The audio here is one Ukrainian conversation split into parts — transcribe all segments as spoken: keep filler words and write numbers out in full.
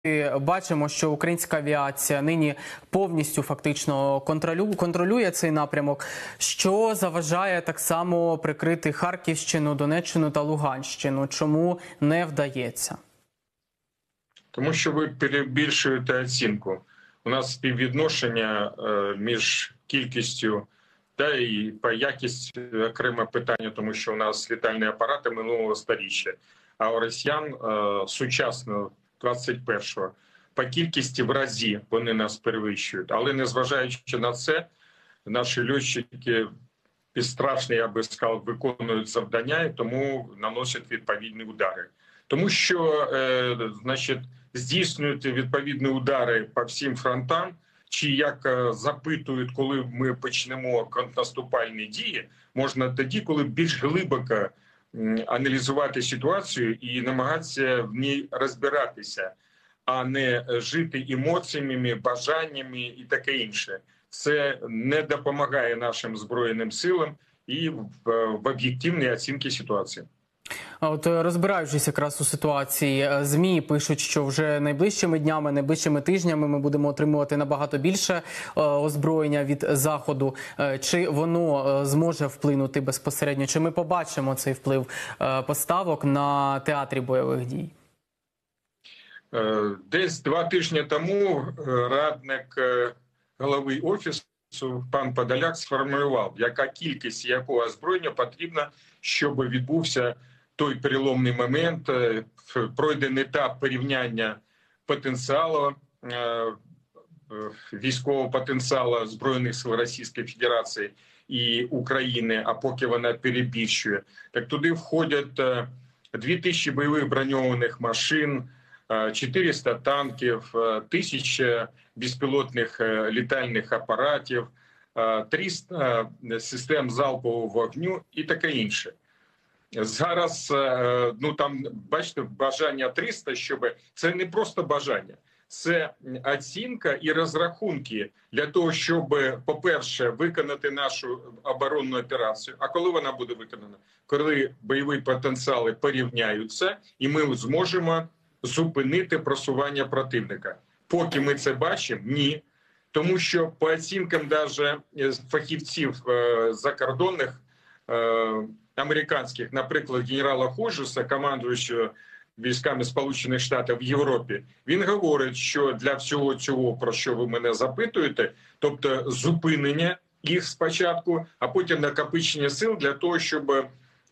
Бачимо, що українська авіація нині повністю фактично контролю, контролює цей напрямок, що заважає так само прикрити Харківщину, Донеччину та Луганщину. Чому не вдається? Тому що ви перебільшуєте оцінку. У нас співвідношення між кількістю та і по якості окреме питання, тому що у нас літальні апарати минулого сторіччя, а у росіян сучасного двадцять першого по кількості в разі вони нас перевищують. Але незважаючи на це, наші льотчики безстрашно, я би сказав, виконують завдання і тому наносять відповідні удари. Тому що, е, значить, здійснюють відповідні удари по всім фронтам, чи як е, запитують, коли ми почнемо контрнаступальні дії, можна тоді, коли більш глибоко аналізувати ситуацію і намагатися в ній розбиратися, а не жити емоціями, бажаннями і таке інше. Це не допомагає нашим Збройним силам і в, в об'єктивній оцінці ситуації. А от розбираючись якраз у ситуації, ЗМІ пишуть, що вже найближчими днями, найближчими тижнями ми будемо отримувати набагато більше озброєння від Заходу. Чи воно зможе вплинути безпосередньо? Чи ми побачимо цей вплив поставок на театрі бойових дій? Десь два тижні тому радник голови Офісу пан Подоляк сформулював, яка кількість якого озброєння потрібна, щоб відбувся той переломний момент, пройдений етап порівняння потенціалу, військового потенціалу Збройних сил Російської Федерації і України, а поки вона перебільшує. Так туди входять дві тисячі бойових броньованих машин, чотириста танків, тисяча безпілотних літальних апаратів, триста систем залпового вогню і таке інше. Зараз, ну там, бачите, бажання триста, щоб це не просто бажання, це оцінка і розрахунки для того, щоб, по-перше, виконати нашу оборонну операцію. А коли вона буде виконана? Коли бойові потенціали порівняються, і ми зможемо зупинити просування противника. Поки ми це бачимо, ні. Тому що по оцінкам навіть фахівців закордонних, американських, наприклад, генерала Ходжеса, командуючого військами Сполучених Штатів в Європі, він говорить, що для всього цього, про що ви мене запитуєте, тобто зупинення їх спочатку, а потім накопичення сил для того, щоб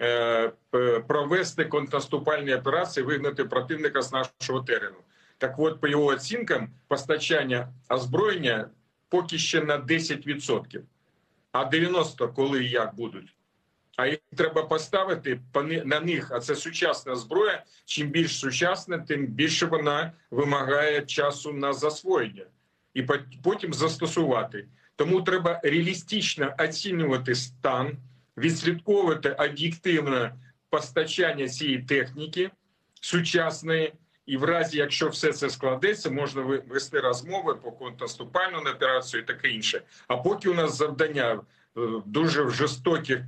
провести контрнаступальні операції, вигнати противника з нашого терену. Так от, по його оцінкам, постачання озброєння поки ще на десять відсотків. А дев'яносто коли і як будуть? А їх треба поставити на них, а це сучасна зброя. Чим більш сучасна, тим більше вона вимагає часу на засвоєння. І потім застосувати. Тому треба реалістично оцінювати стан, відслідковувати об'єктивне постачання цієї техніки сучасної, і в разі, якщо все це складеться, можна вести розмови по контрнаступальну операцію і таке інше. А поки у нас завдання в дуже жорстоких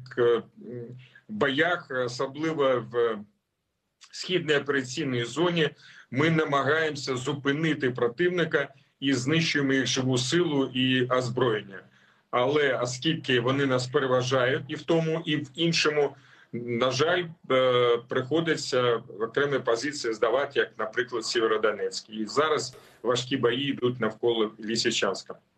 боях, особливо в східній операційній зоні, ми намагаємося зупинити противника і знищуємо їх живу силу і озброєння. Але оскільки вони нас переважають і в тому, і в іншому, на жаль, приходиться в окремі позиції здавати, як, наприклад, Сєвєродонецьк. І зараз важкі бої йдуть навколо Лисичанська.